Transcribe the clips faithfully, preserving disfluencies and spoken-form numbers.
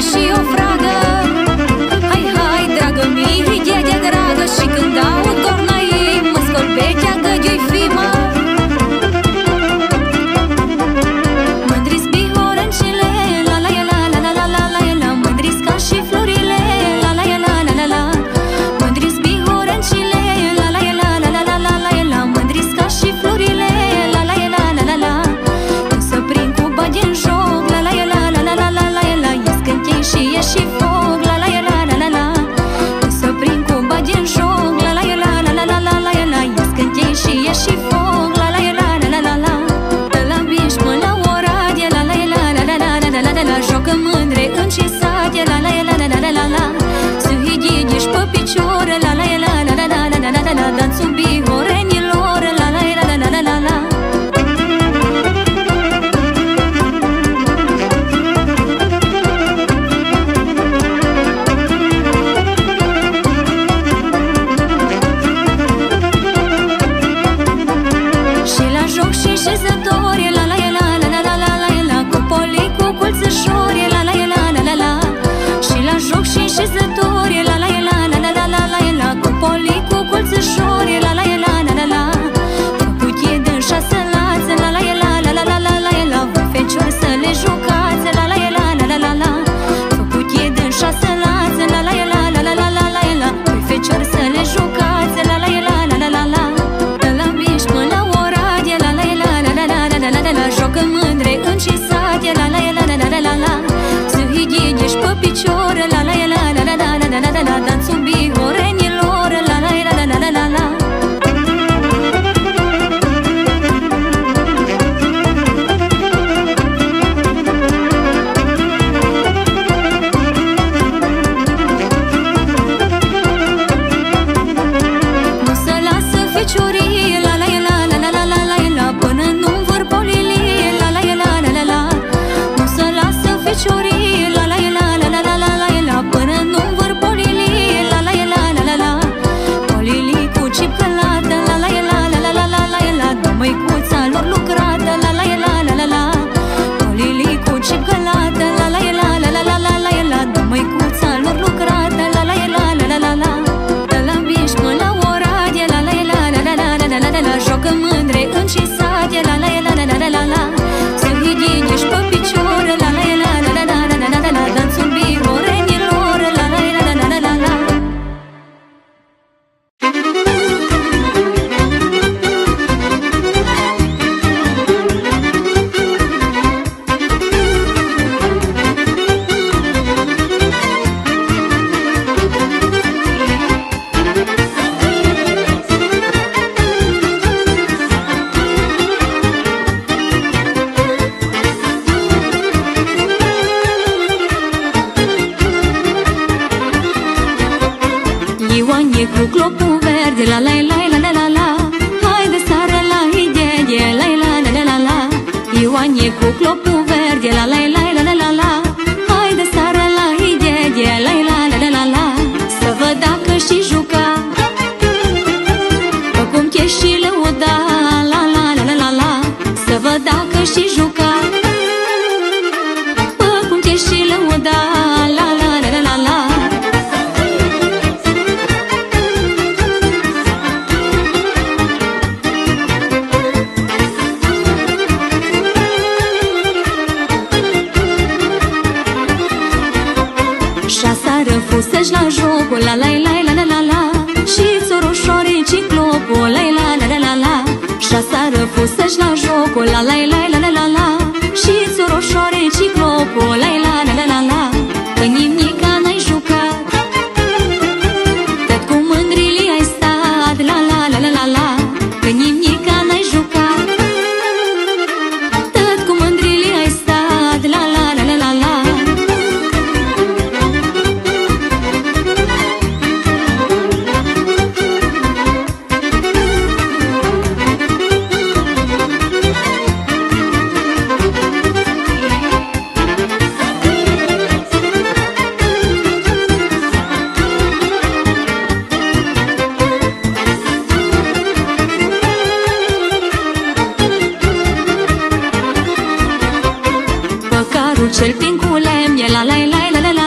și o fragă. Hai, hai, dragă mie, de dragă, și când aud corna ei, mă scolbecea că de-i fi, mă. Mândri-s bihorencile, la la la la la la la la la, mândri-s ca și florile, la la la la la la. Mândri-s bihorencile, la la la la la la la la la, mândri-s ca și florile, la la la la la la. Când să prind cu bagi în joc, la la la la la la la la la, ies cântei și e și foc, la la la la la la. Când să prind cu bagi în joc, la la la la la la la la la, ies cântei și e și foc, la la la la la la la. De la biș până la Oradie, la la la la la la la la la la, joacă mândre în ce sate, la la la la la la la la. Să higidiși pe picioare, la la la la la la la la la la, danțul bihorenilor, la la la la la la la. Și la joc și șezători, la la la la la la la la la, cu poli, cu culțășori, la la la la la la. Și la joc și șezători, la la la la la la la la la, cu poli, cu culțășori, la la la la la la. Făcut e din șase lațe, la la la la la la la la la, voi feciori să le jucați, la la la la la la la. Făcut e din șase lațe, la la la la la la la la la, voi feciori să le jucați, la la la la la la la. De la biș până la Oradie, la la la la la la la la la la, joacă mândre în ce sate, la la la la la la la. Să higidiși pe picioare, la la la la la la la la la, danțul bihorenilor, la la la la la la la. Nu se lasă feciorii, la la la la la la la la la, până nu vor polilie, la la la la la la. Nu se lasă feciorii, la la la la la la la la la, până nu vor polilie, la la la la la la. Polilii cu cip călată, la la la la la la la la la, dă măicuța lor lucrată, la la la la la la. Polilii cu cip călată, la la la la la la la la la, dă măicuța lor lucrată, la la la la la la la. De la biș până la Oradie, la la la la la la la la la la, joacă mândre în ce sate, la la la la la la la. Să higidiși pe picioare, la la la la la la la la la, danțul bihorenilor, la la la la la la la. Ioan e cu clopul verde, la la la la la la la. Haide sară la higedie, la la la la la la. Ioan e cu clopul verde, la la la la la la la. Haide sară la higedie, la la la la la la. Să văd dacă și juca, că cum te și lăuda, la la la la la la. Să văd dacă și juca, că cum te și lăuda, la la la la la la. Șasară fusăși la jocul, la la la la la la la. Și țoroșoare ciclopul, la la la la la la. Șasară fusăși la jocul, la la la la la la la. Și țoroșoare ciclopul, la la la la la la. Că nimica n-ai jucat, tot cu mândrile ai stat, la la la la la la. Că nimica n-ai jucat, tot cu mândrile ai stat, la la la la la la. Cel prin cu lemne, la la la la la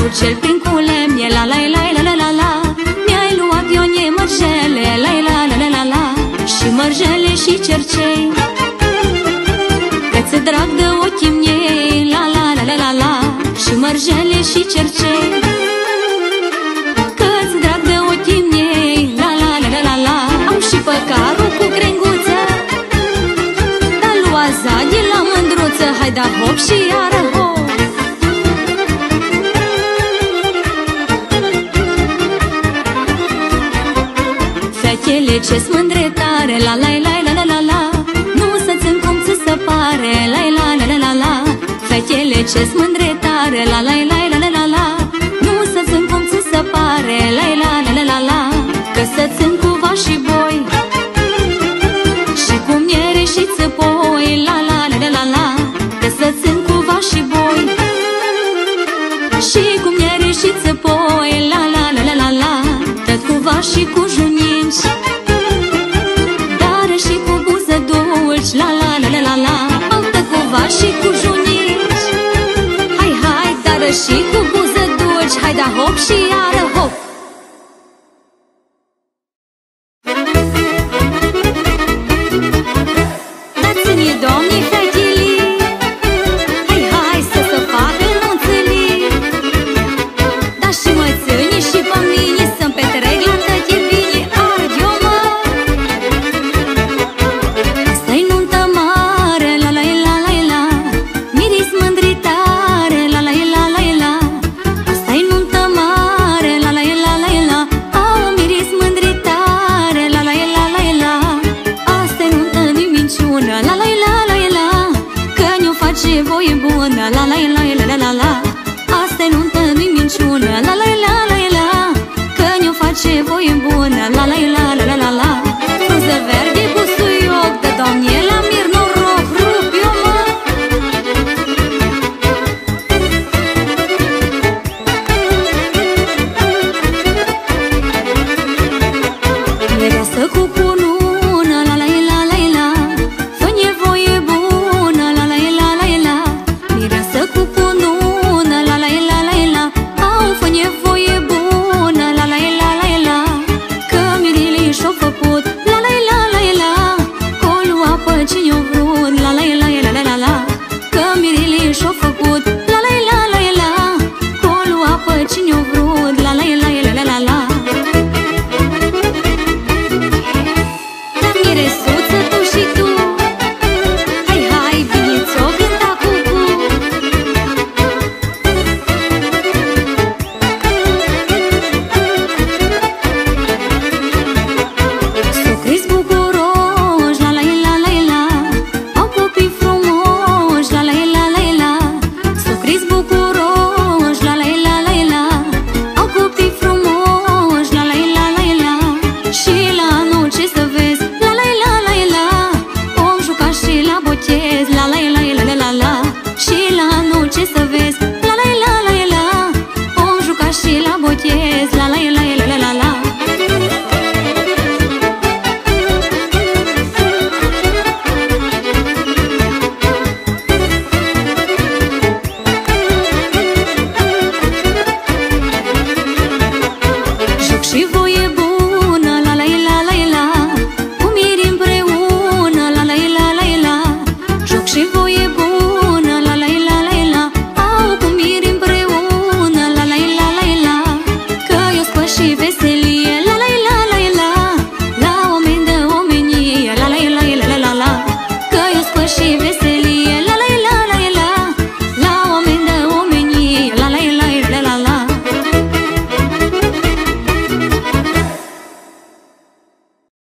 cel prin culemie, la la la la la la la. Mi-ai luat ionie mărgele, la la la la la la. Și mărgele și cercei, că-ți drag de ochii miei, la la la la la la. Și mărgele și cercei, că-ți drag de ochii miei, la la la la la la. Am și păcarul cu crenguță, dar lua zadie la mândruță. Hai da hop și iară hop. Fetele ce-s mândre tare, la la la la la la la. Nu să țin cum ți se pare, la la la la la la. Fetele ce-s mândre tare, la la la la la la la. Nu să țin cum ți se pare, la la la la la la. Că să țin cu vaș și boi, și cu miere și țăpoi, la la la la la la. Că să țin cu vaș și boi, și cu miere și țăpoi, la la la la la la. Tot cu vaș și cu junici, dar și cu buze dulci, la la la la la la. Tot cu vaș și cu junici, hai hai, dar și cu buze dulci. Hai da hop și iară hop. Dați-mi, domnii, fetelii, hai hai să se facă nunțălii. Dar și mățânii și pe mine să-mi petrec la tăte bine. Arde-o, mă! Asta-i nuntă mare, la la la la la. Miris mândri tare, la la la la la. Asta-i nuntă mare, la la la la la. Au, miris mândri tare, la la la la la. Asta-i nuntă din minciună, la la la la la. Că ne-o face voie bună, la la la.